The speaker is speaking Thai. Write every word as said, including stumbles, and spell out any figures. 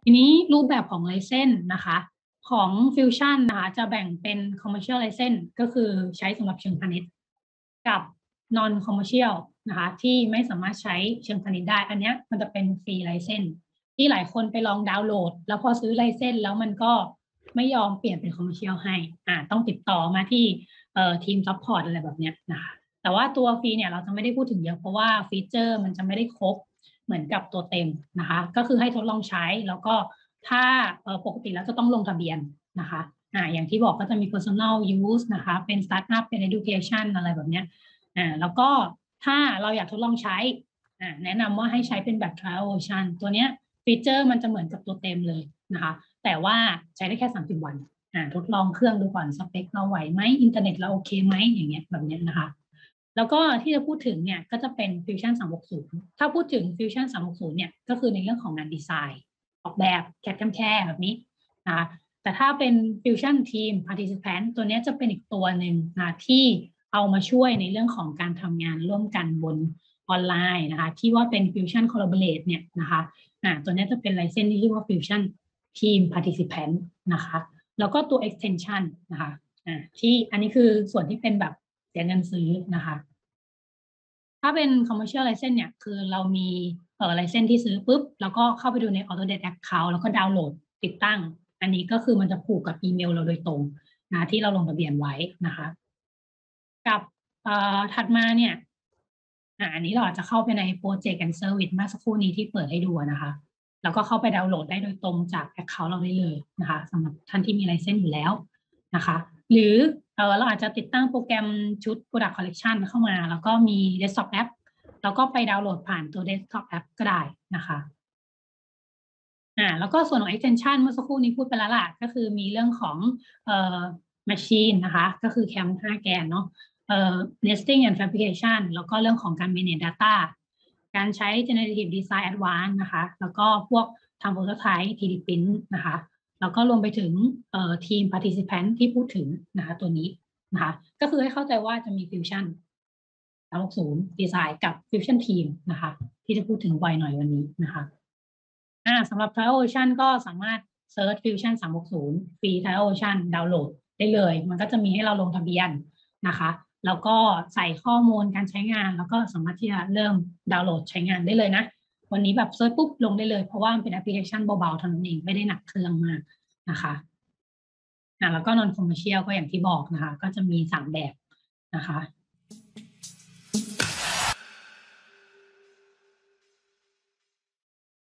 ทีนี้รูปแบบของ License นะคะของ Fusion นะคะจะแบ่งเป็น Commercial License ก็คือใช้สำหรับเชิงพาณิชย์กับ Non Commercial นะคะที่ไม่สามารถใช้เชิงพาณิชย์ได้อันนี้มันจะเป็นฟรี License ที่หลายคนไปลองดาวน์โหลดแล้วพอซื้อ License แล้วมันก็ไม่ยอมเปลี่ยนเป็น Commercial ให้อ่าต้องติดต่อมาที่เอ่อทีม Support อะไรแบบนี้นะคะแต่ว่าตัวฟรีเนี่ยเราจะไม่ได้พูดถึงเยอะเพราะว่าฟีเจอร์มันจะไม่ได้ครบเหมือนกับตัวเต็มนะคะก็คือให้ทดลองใช้แล้วก็ถ้าปกติแล้วจะต้องลงทะเบียนนะคะอ่าอย่างที่บอกก็จะมี personal use นะคะเป็น startup เป็น education อะไรแบบนี้อ่าแล้วก็ถ้าเราอยากทดลองใช้อ่าแนะนำว่าให้ใช้เป็นแบบ trial version ตัวเนี้ยฟีเจอร์มันจะเหมือนกับตัวเต็มเลยนะคะแต่ว่าใช้ได้แค่สามสิบวันอ่าทดลองเครื่องดูก่อนสเปคเราไหวไหมอินเทอร์เน็ตเราโอเคไหมอย่างเงี้ยแบบนี้นะคะแล้วก็ที่จะพูดถึงเนี่ยก็จะเป็น Fusion สามหกศูนย์ถ้าพูดถึง Fusion สามหกศูนย์เนี่ยก็คือในเรื่องของงานดีไซน์ออกแบบแคดแคร์แบบนี้นะคะแต่ถ้าเป็น Fusion Team Participant ตัวนี้จะเป็นอีกตัวหนึ่งนะที่เอามาช่วยในเรื่องของการทำงานร่วมกันบนออนไลน์นะคะที่ว่าเป็น Fusion Collaborate เนี่ยนะคะอ่าตัวนี้จะเป็น license ที่เรียกว่า Fusion Team Participant นะคะแล้วก็ตัว extension นะคะอ่าที่อันนี้คือส่วนที่เป็นแบบเสียเงินซื้อนะคะถ้าเป็น commercial license เนี่ยคือเรามีเอ่อ license ที่ซื้อปุ๊บแล้วก็เข้าไปดูใน Autodesk Account แล้วก็ดาวน์โหลดติดตั้งอันนี้ก็คือมันจะผูกกับอีเมลเราโดยตรงนะที่เราลงทะเบียนไว้นะคะกับเอ่อถัดมาเนี่ยอ่าอันนี้เราอาจจะเข้าไปใน Project and Service เมื่อสักครู่นี้ที่เปิดให้ดูนะคะแล้วก็เข้าไปดาวน์โหลดได้โดยตรงจาก Account เราได้เลยนะคะสำหรับท่านที่มี license อยู่แล้วนะคะหรือเออเราอาจจะติดตั้งโปรแกรมชุด Product Collection เข้ามาแล้วก็มี Desktop App แล้วก็ไปดาวน์โหลดผ่านตัว Desktop App ก็ได้นะคะอ่าแล้วก็ส่วนของ extension เมื่อสักครู่นี้พูดไปแล้วล่ะก็คือมีเรื่องของเอ่อ machine นะคะก็คือ cam ห้าแกนเนาะเอ่อ nesting and fabrication แล้วก็เรื่องของการ manage data การใช้ generative design advanced นะคะแล้วก็พวกทำ prototype ทรี ดี print นะคะแล้วก็รวมไปถึงเอ่อทีม participant ที่พูดถึงนะคะตัวนี้นะคะก็คือให้เข้าใจว่าจะมี fusion สามหกศูนย์ design กับ fusion team นะคะที่จะพูดถึงบ่อยหน่อยวันนี้นะคะอ่าสำหรับ Trial Version ก็สามารถ Search Fusion สามหกศูนย์ฟรี Trial Version ดาวน์โหลดได้เลยมันก็จะมีให้เราลงทะเบียนนะคะแล้วก็ใส่ข้อมูลการใช้งานแล้วก็สามารถที่จะเริ่มดาวน์โหลดใช้งานได้เลยนะวันนี้แบบเซิร์ชปุ๊บลงได้เลยเพราะว่ามันเป็นแอปพลิเคชันเบาๆเท่านั้นเองไม่ได้หนักเครื่องมากนะคะอ่าแล้วก็ Non Commercial ก็อย่างที่บอกนะคะก็จะมีสามแบบนะคะ